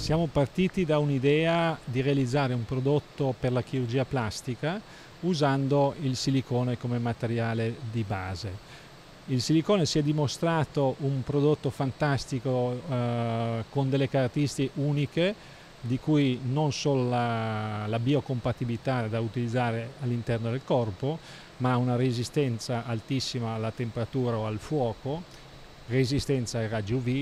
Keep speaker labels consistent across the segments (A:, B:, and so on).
A: Siamo partiti da un'idea di realizzare un prodotto per la chirurgia plastica usando il silicone come materiale di base. Il silicone si è dimostrato un prodotto fantastico con delle caratteristiche uniche, di cui non solo la biocompatibilità da utilizzare all'interno del corpo, ma una resistenza altissima alla temperatura o al fuoco, resistenza ai raggi UV,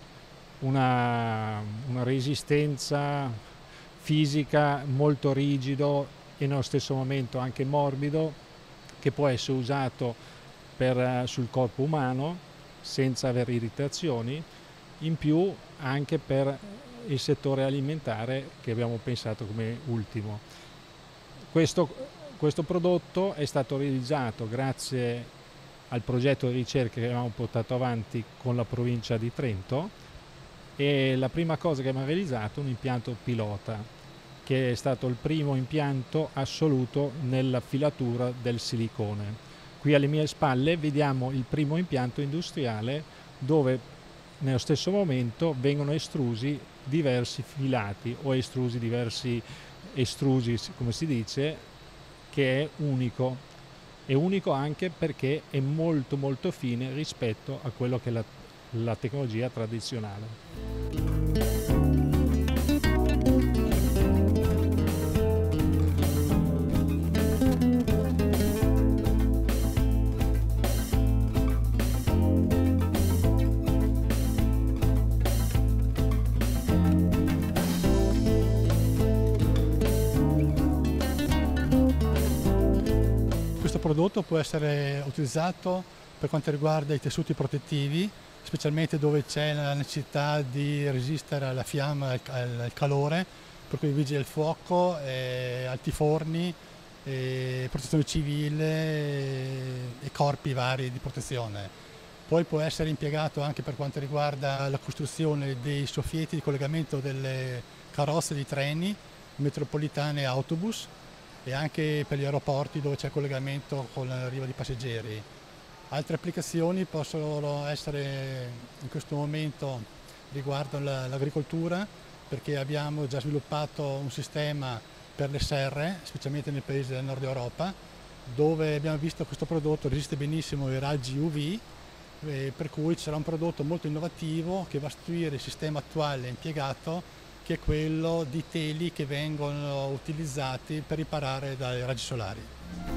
A: una resistenza fisica molto rigido e nello stesso momento anche morbido, che può essere usato sul corpo umano senza avere irritazioni, in più anche per il settore alimentare che abbiamo pensato come ultimo. Questo prodotto è stato realizzato grazie al progetto di ricerca che abbiamo portato avanti con la provincia di Trento, e la prima cosa che abbiamo realizzato è un impianto pilota, che è stato il primo impianto assoluto nella filatura del silicone. Qui alle mie spalle vediamo il primo impianto industriale dove nello stesso momento vengono estrusi diversi filati o diversi estrusi, come si dice, che è unico. È unico anche perché è molto molto fine rispetto a quello che è la tecnologia tradizionale.
B: Questo prodotto può essere utilizzato per quanto riguarda i tessuti protettivi, specialmente dove c'è la necessità di resistere alla fiamma e al calore, per cui vigili del fuoco, altiforni, protezione civile e corpi vari di protezione. Poi può essere impiegato anche per quanto riguarda la costruzione dei soffietti di collegamento delle carrozze di treni, metropolitane e autobus, e anche per gli aeroporti dove c'è collegamento con l'arrivo di passeggeri. Altre applicazioni possono essere in questo momento riguardano l'agricoltura, perché abbiamo già sviluppato un sistema per le serre, specialmente nei paesi del nord Europa, dove abbiamo visto che questo prodotto resiste benissimo ai raggi UV, per cui sarà un prodotto molto innovativo che va a sostituire il sistema attuale impiegato, che è quello di teli che vengono utilizzati per riparare dai raggi solari.